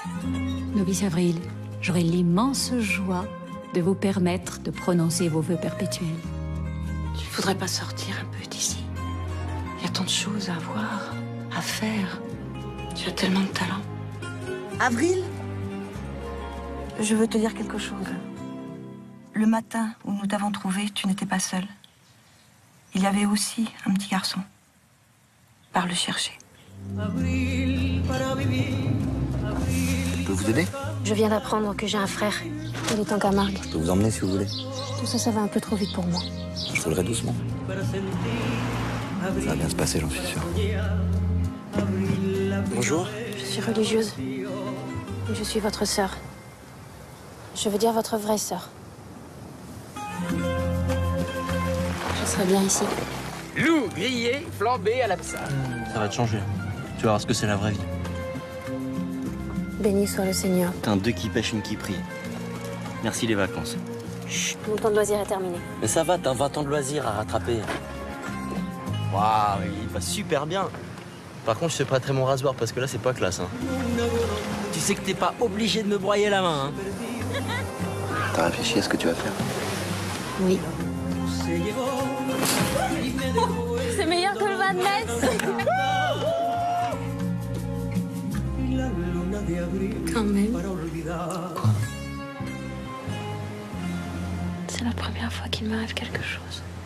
Novice Avril, j'aurai l'immense joie de vous permettre de prononcer vos vœux perpétuels. Tu ne voudrais pas sortir un peu d'ici? Il y a tant de choses à voir, à faire. Tu as tellement de talent. Avril, je veux te dire quelque chose. Le matin où nous t'avons trouvé, tu n'étais pas seule. Il y avait aussi un petit garçon. Pars le chercher. Je peux vous aider? Je viens d'apprendre que j'ai un frère. Il est en Camargue. Je peux vous emmener si vous voulez. Tout ça, ça va un peu trop vite pour moi. Je roulerai doucement. Ça va bien se passer, j'en suis sûr. Bonjour. Je suis religieuse. Et je suis votre sœur. Je veux dire votre vraie sœur. Je serai bien ici. Loup grillé, flambé à l'absinthe. Ça va te changer. Tu vas voir ce que c'est la vraie vie. Béni soit le Seigneur. Putain, deux qui pêchent, une qui prie. Merci les vacances. Chut, mon temps de loisir est terminé. Mais ça va, t'as 20 ans de loisirs à rattraper. Waouh, il va super bien. Par contre, je te prêterai mon rasoir parce que là, c'est pas classe. Hein. Tu sais que t'es pas obligé de me broyer la main. Hein. T'as réfléchi à ce que tu vas faire? Oui. C'est meilleur que le Van Ness. Quand même. C'est la première fois qu'il m'arrive quelque chose.